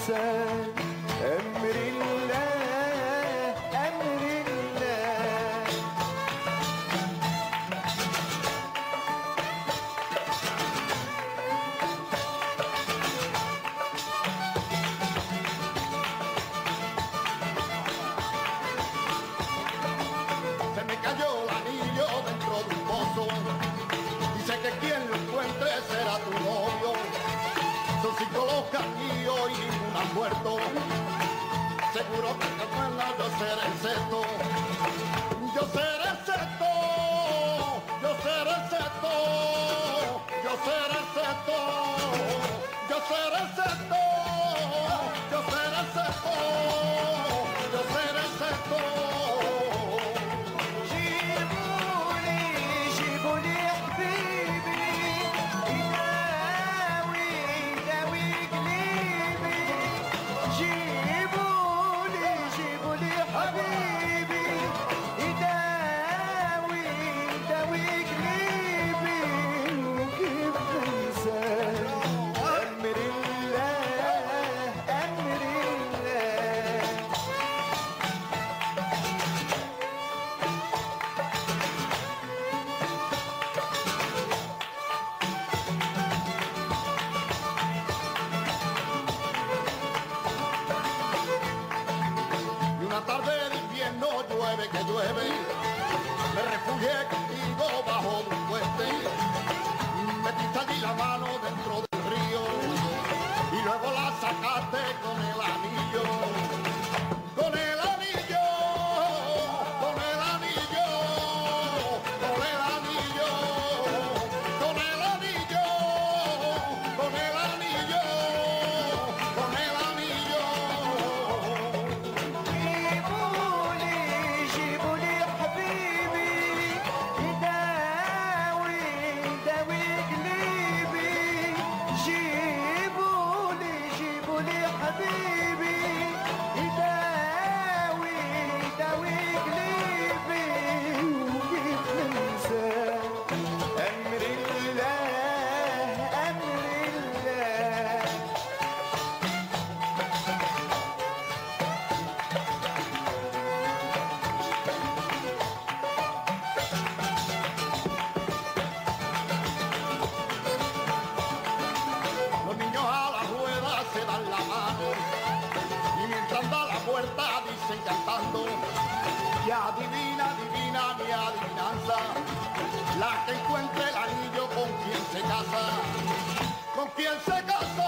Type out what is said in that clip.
الإنسان أمر الله أمر الله. Se me cayó el anillo dentro de un pozo. Dice que quien lo encuentre será tu novio. Son 5 los anillos y ninguno ha muerto. Seguro que te acuerdas, yo seré el sexto. Yo seré el sexto. Yo seré el sexto. Yo seré el sexto. Yo seré el sexto. Yo seré el sexto. Yo seré el sexto. جيبولي حبيبي يداوي يداوي قليبي. جيبولي حبيبي يداوي يداوي قليبي. وكيف انساه أمر الله أمر الله. Y una tarde de invierno llueve que llueve, me refugié contigo bajo de un puente, metiste allí la mano dentro del río y luego la sacaste con el anillo, con el anillo, con el anillo, con el anillo, con el anillo, con el anillo, con el anillo. جيبولي حبيبي يداوي يداوي قليبي. جيبولي حبيبي يداوي يداوي قليبي. وكيف ننساه أمر الله أمر الله. Los niños a la rueda se dan la mano y mientras da la puerta dicen cantando que adivina, adivina mi adivinanza, la que encuentre el anillo con quien se casa, con quien se casa.